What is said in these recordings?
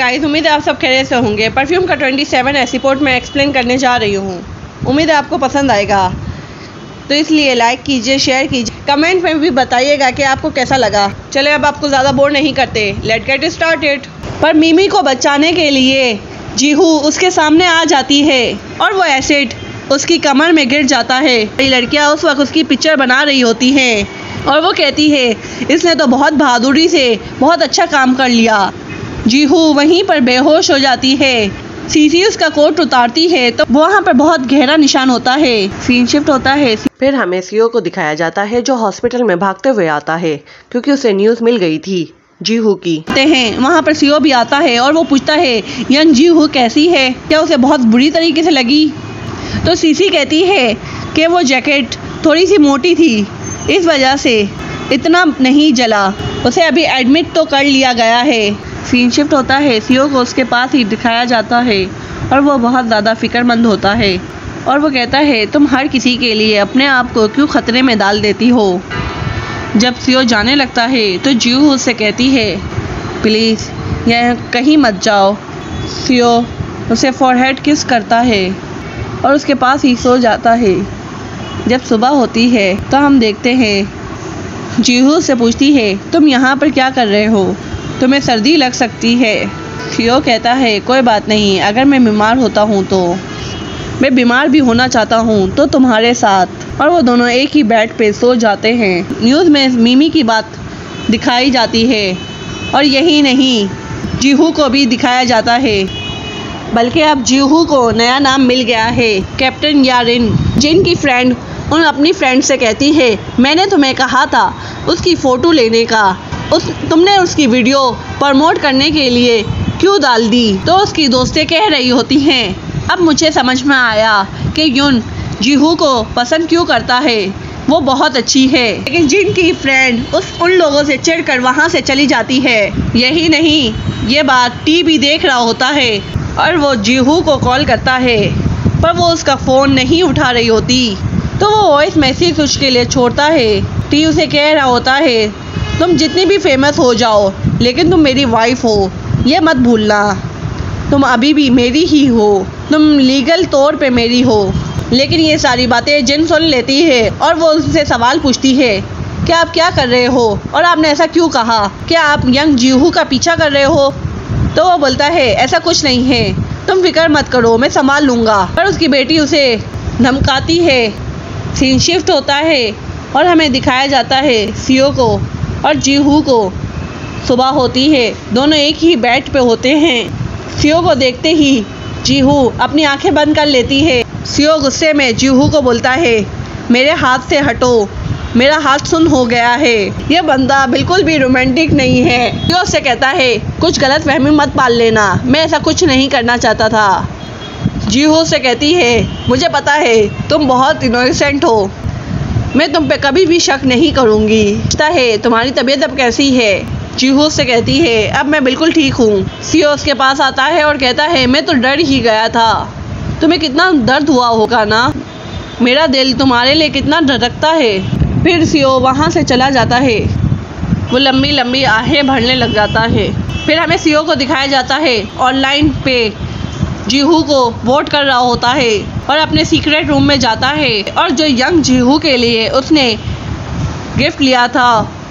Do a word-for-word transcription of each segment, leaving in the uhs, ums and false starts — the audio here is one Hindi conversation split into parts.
गाइस, उम्मीद है आप सब खैरियत से होंगे। परफ्यूम का सत्ताईस एपिसोड मैं एक्सप्लेन करने जा रही हूँ। उम्मीद है आपको पसंद आएगा, तो इसलिए लाइक कीजिए, शेयर कीजिए, कमेंट में भी बताइएगा कि आपको कैसा लगा। चले अब आपको ज़्यादा बोर नहीं करते, लेट्स गेट स्टार्टेड। पर मिमी को बचाने के लिए जीहू उसके सामने आ जाती है और वो एसिड उसकी कमर में गिर जाता है। ये लड़कियाँ उस वक्त उसकी पिक्चर बना रही होती हैं और वो कहती है इसने तो बहुत बहादुरी से बहुत अच्छा काम कर लिया। जीहू वहीं पर बेहोश हो जाती है। सीसी उसका कोट उतारती है तो वहाँ पर बहुत गहरा निशान होता है। सीन शिफ्ट होता है। फिर हमें सीओ को दिखाया जाता है जो हॉस्पिटल में भागते हुए आता है क्योंकि उसे न्यूज़ मिल गई थी जीहू की। हैं वहाँ पर सीओ भी आता है और वो पूछता है यंग जीहू कैसी है, क्या उसे बहुत बुरी तरीके से लगी। तो सीसी कहती है कि वो जैकेट थोड़ी सी मोटी थी, इस वजह से इतना नहीं जला, उसे अभी एडमिट तो कर लिया गया है। सीन शिफ्ट होता है। सीओ को उसके पास ही दिखाया जाता है और वो बहुत ज़्यादा फिक्रमंद होता है और वो कहता है तुम हर किसी के लिए अपने आप को क्यों खतरे में डाल देती हो। जब सीओ जाने लगता है तो जीहू उससे कहती है प्लीज़ यहाँ कहीं मत जाओ। सीओ उसे फॉरहेड किस करता है और उसके पास ही सो जाता है। जब सुबह होती है तो हम देखते हैं जीहू से पूछती है तुम यहाँ पर क्या कर रहे हो, तुम्हें सर्दी लग सकती है। सीओ कहता है कोई बात नहीं, अगर मैं बीमार होता हूँ तो मैं बीमार भी होना चाहता हूँ तो तुम्हारे साथ। और वो दोनों एक ही बेड पे सो जाते हैं। न्यूज़ में मिमी की बात दिखाई जाती है और यही नहीं जीहू को भी दिखाया जाता है, बल्कि अब जीहू को नया नाम मिल गया है, कैप्टन यारिन। जिनकी फ्रेंड उन अपनी फ्रेंड से कहती है मैंने तुम्हें कहा था उसकी फ़ोटो लेने का, उस तुमने उसकी वीडियो प्रमोट करने के लिए क्यों डाल दी। तो उसकी दोस्तें कह रही होती हैं अब मुझे समझ में आया कि यून जीहू को पसंद क्यों करता है, वो बहुत अच्छी है। लेकिन जिनकी फ्रेंड उस उन लोगों से चिढ़कर वहाँ से चली जाती है। यही नहीं, ये बात टी भी देख रहा होता है और वो जीहू को कॉल करता है पर वो उसका फ़ोन नहीं उठा रही होती। तो वो वॉइस मैसेज उसके लिए छोड़ता है। टी उसे कह रहा होता है तुम जितनी भी फेमस हो जाओ लेकिन तुम मेरी वाइफ हो, ये मत भूलना। तुम अभी भी मेरी ही हो, तुम लीगल तौर पे मेरी हो। लेकिन ये सारी बातें जिन सुन लेती है और वो उससे सवाल पूछती है कि आप क्या कर रहे हो और आपने ऐसा क्यों कहा, क्या आप यंग जीहू का पीछा कर रहे हो। तो वो बोलता है ऐसा कुछ नहीं है, तुम फिक्र मत करो, मैं संभाल लूँगा। पर उसकी बेटी उसे धमकाती है। सीन शिफ्ट होता है और हमें दिखाया जाता है सीओ को और जीहू को। सुबह होती है, दोनों एक ही बेड पे होते हैं। सीओ को देखते ही जीहू अपनी आंखें बंद कर लेती है। सीओ गुस्से में जीहू को बोलता है मेरे हाथ से हटो, मेरा हाथ सुन्न हो गया है। ये बंदा बिल्कुल भी रोमांटिक नहीं है। सीओ से कहता है कुछ गलत फहमी मत पाल लेना, मैं ऐसा कुछ नहीं करना चाहता था। जीहू से कहती है मुझे पता है तुम बहुत इनोसेंट हो, मैं तुम पे कभी भी शक नहीं करूँगी। पूछता है तुम्हारी तबीयत अब कैसी है। जीहू से कहती है अब मैं बिल्कुल ठीक हूँ। सीओ उसके पास आता है और कहता है मैं तो डर ही गया था, तुम्हें कितना दर्द हुआ होगा ना, मेरा दिल तुम्हारे लिए कितना धड़कता है। फिर सीओ वहाँ से चला जाता है। वो लंबी लंबी आहें भरने लग जाता है। फिर हमें सीओ को दिखाया जाता है ऑनलाइन पे जीहू को वोट कर रहा होता है और अपने सीक्रेट रूम में जाता है और जो यंग जीहू के लिए उसने गिफ्ट लिया था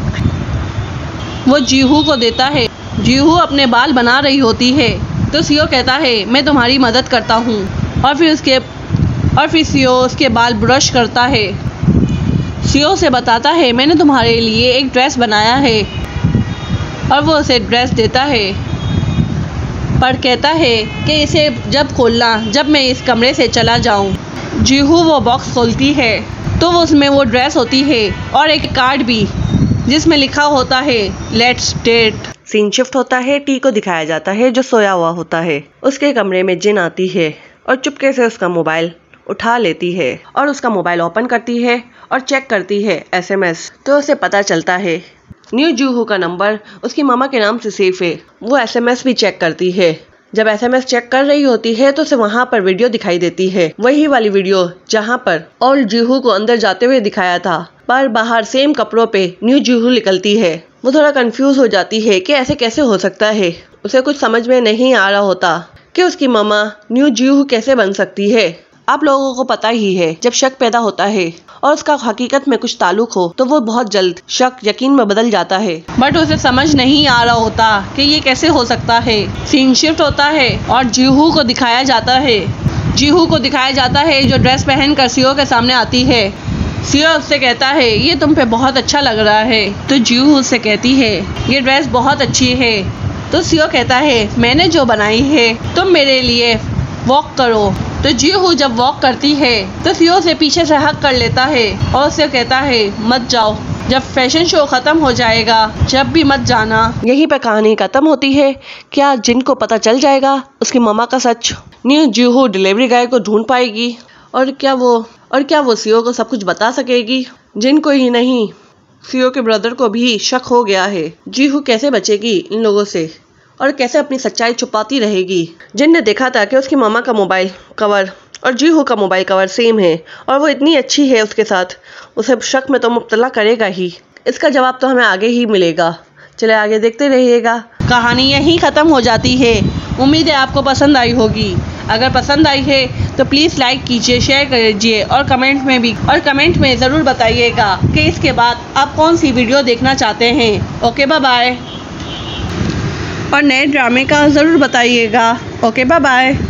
वो जीहू को देता है। जीहू अपने बाल बना रही होती है तो सीओ कहता है मैं तुम्हारी मदद करता हूँ और फिर उसके और फिर सीओ उसके बाल ब्रश करता है। सीओ से बताता है मैंने तुम्हारे लिए एक ड्रेस बनाया है और वो उसे ड्रेस देता है, पर कहता है कि इसे जब खोलना जब मैं इस कमरे से चला जाऊं। जीहू वो बॉक्स खोलती है तो वो उसमें वो ड्रेस होती है और एक कार्ड भी जिसमें लिखा होता है लेट्स डेट। सीन शिफ्ट होता है। टी को दिखाया जाता है जो सोया हुआ होता है। उसके कमरे में जिन आती है और चुपके से उसका मोबाइल उठा लेती है और उसका मोबाइल ओपन करती है और चेक करती है एसएमएस। तो उसे पता चलता है न्यू जीहू का नंबर उसकी मामा के नाम से सेफ है। वो एसएमएस भी चेक करती है। जब एसएमएस चेक कर रही होती है तो उसे वहाँ पर वीडियो दिखाई देती है, वही वाली वीडियो जहाँ पर और जीहू को अंदर जाते हुए दिखाया था, पर बाहर सेम कपड़ों पे न्यू जीहू निकलती है। वो थोड़ा कंफ्यूज हो जाती है कि ऐसे कैसे हो सकता है। उसे कुछ समझ में नहीं आ रहा होता कि उसकी मम्मा न्यू जीहू कैसे बन सकती है। आप लोगों को पता ही है, जब शक पैदा होता है और उसका हकीकत में कुछ ताल्लुक हो तो वो बहुत जल्द शक यकीन में बदल जाता है। बट उसे समझ नहीं आ रहा होता कि ये कैसे हो सकता है। सीन शिफ्ट होता है और जीहू को दिखाया जाता है जीहू को दिखाया जाता है जो ड्रेस पहन कर सीओ के सामने आती है। सीओ उससे कहता है ये तुम पे बहुत अच्छा लग रहा है। तो जीहू उससे कहती है ये ड्रेस बहुत अच्छी है। तो सीओ कहता है मैंने जो बनाई है, तुम मेरे लिए वॉक करो। तो जीहू जब वॉक करती है तो सीओ से पीछे से हक कर लेता है और उससे कहता है मत जाओ, जब फैशन शो खत्म हो जाएगा जब भी मत जाना। यहीं पर कहानी खत्म होती है। क्या जिन को पता चल जाएगा उसकी मम्मा का सच? न्यू जीहू डिलीवरी गाय को ढूंढ पाएगी और क्या वो और क्या वो सीओ को सब कुछ बता सकेगी? जिन को ही नहीं, सीओ के ब्रदर को भी शक हो गया है। जीहू कैसे बचेगी इन लोगों से और कैसे अपनी सच्चाई छुपाती रहेगी? जिन ने देखा था कि उसकी मामा का मोबाइल कवर और जीहू का मोबाइल कवर सेम है और वो इतनी अच्छी है उसके साथ, उसे शक में तो मुब्तला करेगा ही। इसका जवाब तो हमें आगे ही मिलेगा। चले आगे देखते रहिएगा। कहानी यहीं ख़त्म हो जाती है। उम्मीद है आपको पसंद आई होगी। अगर पसंद आई है तो प्लीज़ लाइक कीजिए, शेयर कीजिए और कमेंट में भी और कमेंट में ज़रूर बताइएगा कि इसके बाद आप कौन सी वीडियो देखना चाहते हैं। Okay bye bye. और नए ड्रामे का ज़रूर बताइएगा। Okay bye bye.